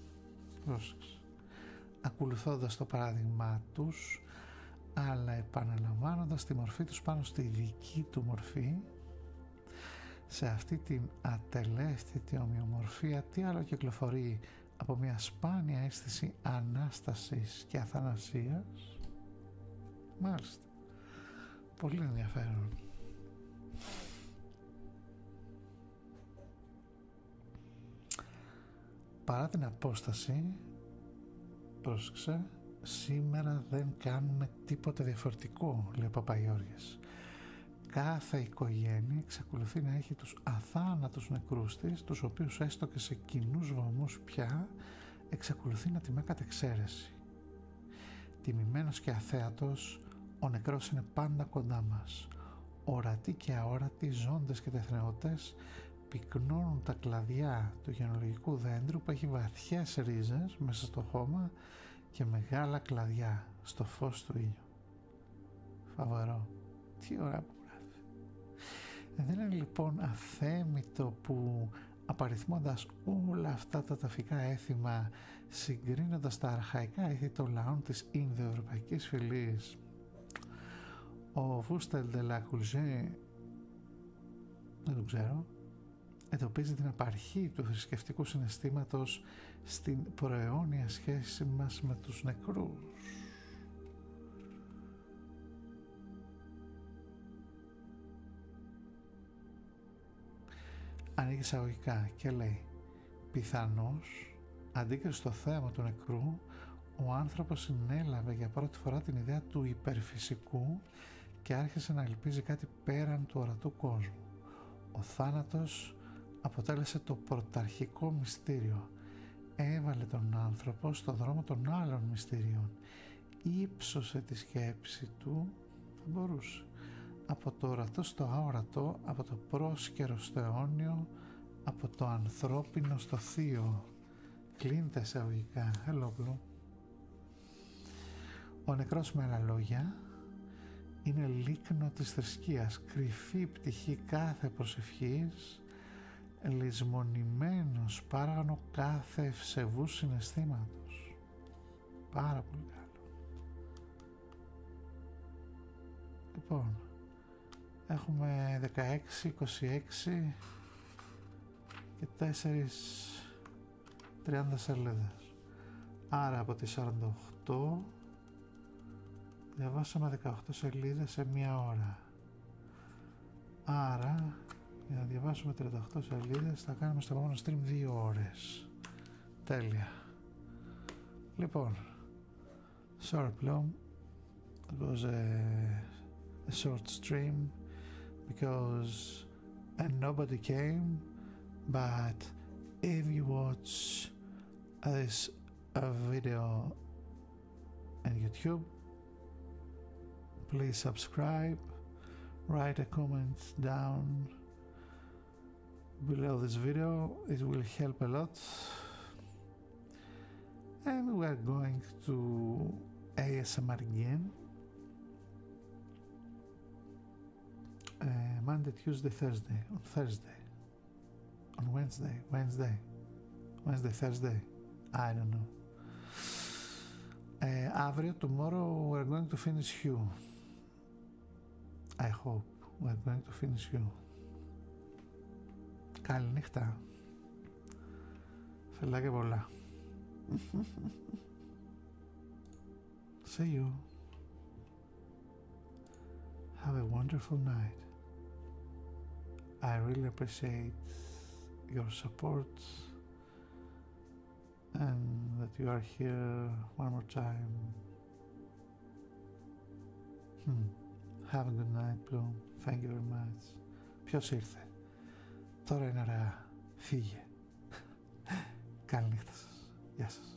ακολουθώντας το παράδειγμά τους, αλλά επαναλαμβάνοντας τη μορφή τους πάνω στη δική του μορφή. Σε αυτή την ατελεύτητη ομοιομορφία τι άλλο κυκλοφορεί από μια σπάνια αίσθηση ανάστασης και αθανασίας? Μάλιστα, πολύ ενδιαφέρον. Παρά την απόσταση, πρόσεξε, σήμερα δεν κάνουμε τίποτα διαφορετικό, λέει ο Παπαγιώργης. Κάθε οικογένεια εξακολουθεί να έχει τους αθάνατους νεκρούς της, τους οποίους έστω και σε κοινούς βωμούς πια εξακολουθεί να τιμά κατ' εξαίρεση. Τιμημένος και αθέατος, ο νεκρός είναι πάντα κοντά μας. Ορατοί και αόρατοι, ζώντες και τεθνεώτες, πυκνώνουν τα κλαδιά του γενολογικού δέντρου που έχει βαθιές ρίζες μέσα στο χώμα και μεγάλα κλαδιά στο φως του ήλιου. Φαβορό. Τι ωραία που γράφει. Δεν είναι λοιπόν αθέμητο που απαριθμώντας όλα αυτά τα ταφικά έθιμα, συγκρίνοντας τα αρχαϊκά έθι των λαών της Ινδοευρωπαϊκής φυλής, ο Φούστελ ντε לה Κουρζέ, δεν το ξέρω, εντοπίζει την απαρχή του θρησκευτικού συναισθήματος στην προαιώνια σχέση μας με τους νεκρούς. Ανοίγει εισαγωγικά και λέει: πιθανώς, αντίκριση στο θέμα του νεκρού, ο άνθρωπος συνέλαβε για πρώτη φορά την ιδέα του υπερφυσικού και άρχισε να ελπίζει κάτι πέραν του ορατού κόσμου. Ο θάνατος αποτέλεσε το πρωταρχικό μυστήριο. Έβαλε τον άνθρωπο στο δρόμο των άλλων μυστηρίων. Ήψωσε τη σκέψη του, θα μπορούσε, από το ορατό στο αόρατο, από το πρόσκαιρο στο αιώνιο, από το ανθρώπινο στο θείο. Κλείνεται εισαγωγικά. Hello, ο νεκρός, με άλλα λόγια, είναι λίκνο της θρησκείας, κρυφή πτυχή κάθε προσευχής, λησμονημένος πάραγνο κάθε ευσεβού συναισθήματος. Πάρα πολύ καλό. Λοιπόν, έχουμε 16, 26 και 30 σελίδες. Άρα από τις 48 διαβάσαμε 18 σελίδες σε μία ώρα. Άρα για να διαβάσουμε 38 σελίδες θα κάνουμε στο επόμενο stream 2 ώρες. Τέλεια. Λοιπόν, sorry Plum, it was a short stream because nobody came, but if you watch this video on YouTube, please subscribe, write a comment down below this video. It will help a lot. And we are going to ASMR again. Monday, Tuesday, Thursday. On Thursday. On Wednesday, Thursday. I don't know. Αύριο, tomorrow, we're going to finish you. I hope we're going to finish you. Καληνύχτα. Φιλάκια πολλά. See you. Have a wonderful night. I really appreciate your support and that you are here one more time. Have a good night, Bloom. Thank you very much. Ποιος ήρθε? Τώρα είναι ωραία. Φύγε. Καλή νύχτα σας. Γεια σας.